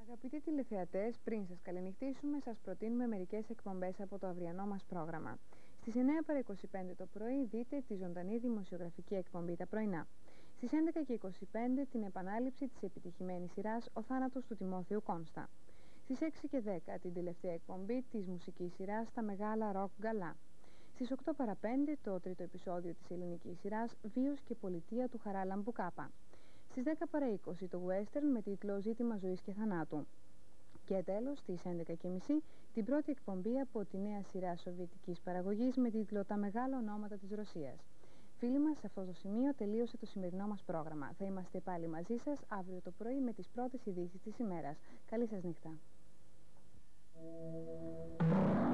Αγαπητοί τηλεθεατές, πριν σας καληνυχτήσουμε, σας προτείνουμε μερικές εκπομπές από το αυριανό μας πρόγραμμα. Στις 9 παρά 25 το πρωί δείτε τη ζωντανή δημοσιογραφική εκπομπή «Τα πρωινά». Στις 11 και 25 την επανάληψη της επιτυχημένης σειράς «Ο θάνατος του Τιμόθεου Κόνστα». Στις 6 και 10 την τελευταία εκπομπή της μουσικής σειράς «Τα μεγάλα ροκ γκαλά». Στις 8 παρά 5 το τρίτο επεισόδιο της ελληνικής σειράς «Βίος και πολιτεία του Χαράλαμπου Κάπα». Στις 10 παρά 20 το western με τίτλο «Ζήτημα ζωής και θανάτου». Και τέλος, στις 11.30 την πρώτη εκπομπή από τη νέα σειρά σοβιετικής παραγωγής με τίτλο «Τα μεγάλα ονόματα της Ρωσίας». Φίλοι μας, σε αυτό το σημείο τελείωσε το σημερινό μας πρόγραμμα. Θα είμαστε πάλι μαζί σας αύριο το πρωί με τις πρώτες ειδήσεις της ημέρας. Καλή σας νύχτα.